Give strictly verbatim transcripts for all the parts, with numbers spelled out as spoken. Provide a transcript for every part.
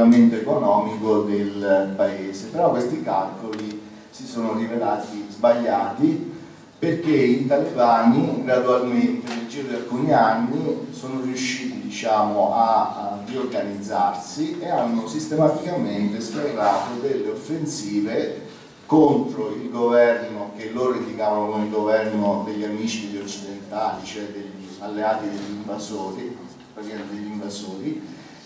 andamento economico del paese. Però questi calcoli si sono rivelati sbagliati, perché i talebani gradualmente nel giro di alcuni anni sono riusciti, diciamo, a, a riorganizzarsi e hanno sistematicamente sferrato delle offensive contro il governo che loro indicavano come il governo degli amici degli occidentali, cioè degli alleati degli invasori, degli invasori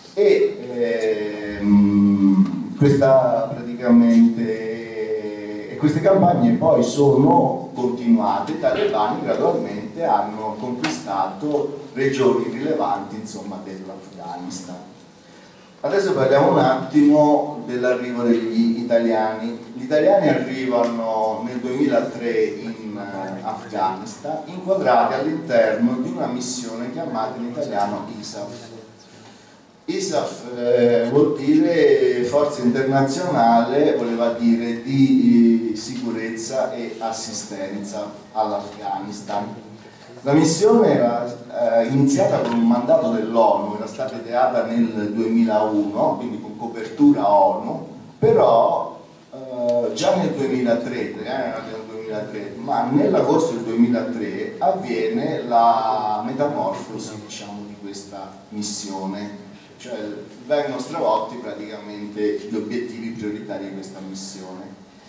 e ehm, questa praticamente e queste campagne poi sono continuate. I talebani gradualmente hanno conquistato regioni rilevanti, insomma, dell'Afghanistan. Adesso parliamo un attimo dell'arrivo degli italiani. Gli italiani arrivano nel duemilatré in Afghanistan, inquadrati all'interno di una missione chiamata in italiano I S A F. I S A F eh, vuol dire Forza Internazionale, voleva dire di eh, sicurezza e assistenza all'Afghanistan. La missione era eh, iniziata con un mandato dell'ONU, era stata ideata nel duemilauno, quindi con copertura ONU, però eh, già nel duemilatré, eh, nel duemilatré, ma nell'agosto del duemilatré avviene la metamorfosi, diciamo, di questa missione. Cioè vengono stravolti praticamente gli obiettivi prioritari di questa missione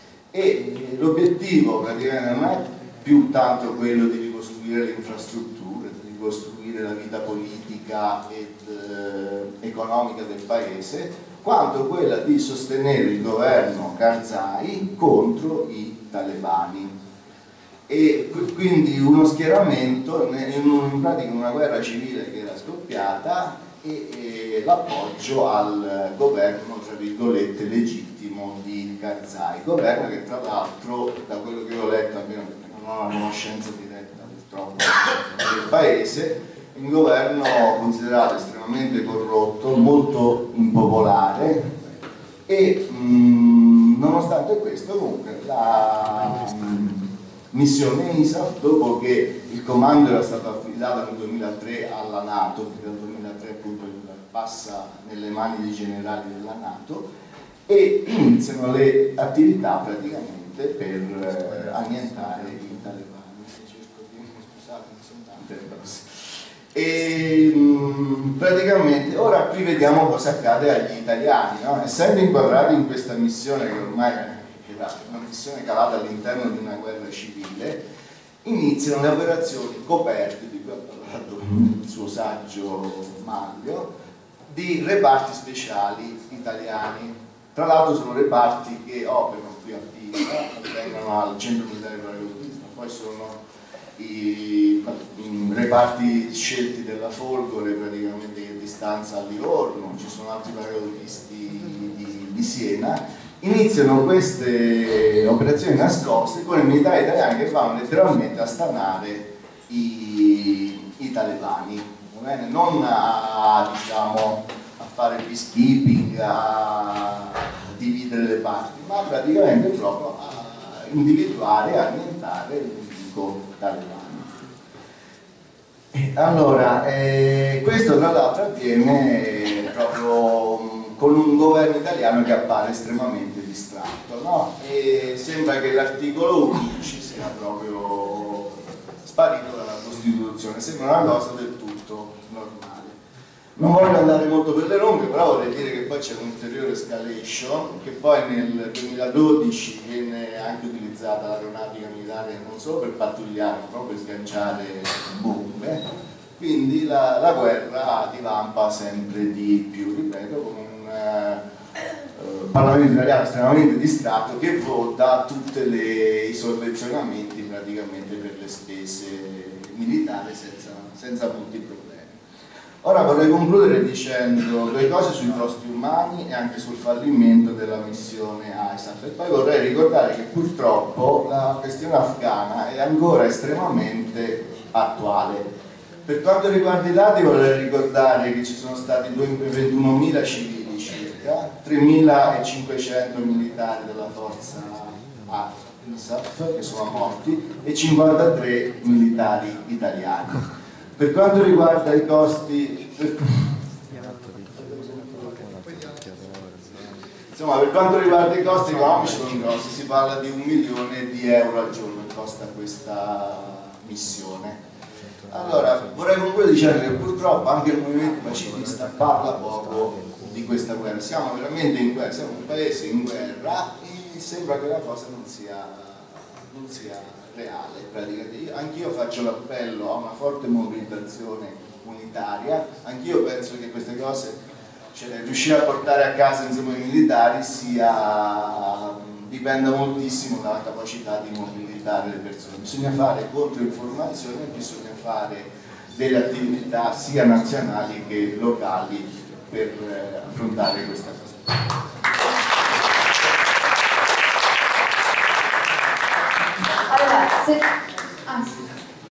e l'obiettivo praticamente non è più tanto quello di ricostruire le infrastrutture, di ricostruire la vita politica ed eh, economica del paese, quanto quella di sostenere il governo Karzai contro i talebani. E quindi uno schieramento in pratica una guerra civile che era scoppiata e, e l'appoggio al governo, tra virgolette, legittimo di Karzai, governo che tra l'altro, da quello che ho letto, almeno perché non ho una conoscenza diretta purtroppo del paese, un governo considerato estremamente corrotto, molto impopolare e mh, nonostante questo comunque la mh, missione I S A F, dopo che il comando era stato affidato nel duemilatré alla NATO, perché dal duemilatré appunto passa nelle mani dei generali della NATO, e iniziano le attività praticamente per eh, annientare i talebani. Cerco di, scusate, sono tante cose. E mh, praticamente ora qui vediamo cosa accade agli italiani, no? Essendo inquadrati in questa missione che ormai era una missione calata all'interno di una guerra civile, iniziano le operazioni coperte, di cui ha parlato il suo saggio Maglio, di reparti speciali italiani. Tra l'altro sono reparti che operano qui a Pisa, vengono al centro militare paracadutista, poi sono i, i reparti scelti della Folgore, praticamente che distanza a Livorno, ci sono altri paracadutisti di, di Siena. Iniziano queste operazioni nascoste con i militari italiani che vanno letteralmente a stanare i, i talebani, va bene? Non a, diciamo, a fare peacekeeping, a dividere le parti, ma praticamente proprio a individuare e annientare il nemico talebano. Allora, eh, questo tra l'altro avviene proprio con un governo italiano che appare estremamente distratto, no? E sembra che l'articolo undici sia proprio sparito dalla Costituzione, sembra una cosa del tutto normale. Non voglio andare molto per le lunghe, però vorrei dire che poi c'è un'ulteriore escalation, che poi nel duemiladodici viene anche utilizzata l'aeronautica militare non solo per pattugliare, ma proprio per sganciare bombe, quindi la, la guerra divampa sempre di più, ripeto, con un Uh, Parlamento italiano estremamente distratto che vota tutti i sovvenzionamenti praticamente per le spese militari senza, senza molti problemi. Ora vorrei concludere dicendo due cose sui costi umani e anche sul fallimento della missione I S A F, e poi vorrei ricordare che purtroppo la questione afghana è ancora estremamente attuale. Per quanto riguarda i dati vorrei ricordare che ci sono stati ventunomila civili, tremilacinquecento militari della forza I S A F che sono morti e cinquantatré militari italiani. Per quanto riguarda i costi, per... Insomma, per quanto riguarda i costi economici sono grossi, si parla di un milione di euro al giorno che costa questa missione. Allora, vorrei concludere dicendo che purtroppo anche il movimento pacifista parla poco di questa guerra. Siamo veramente in guerra, siamo un paese in guerra e sembra che la cosa non sia, non sia reale. Praticamente. Anch'io faccio l'appello a una forte mobilitazione unitaria, anch'io penso che queste cose, cioè riuscire a portare a casa insieme ai militari sia, dipenda moltissimo dalla capacità di mobilitare le persone. Bisogna fare controinformazione, bisogna fare delle attività sia nazionali che locali per eh, affrontare questa cosa. Allora, se... ah, sì.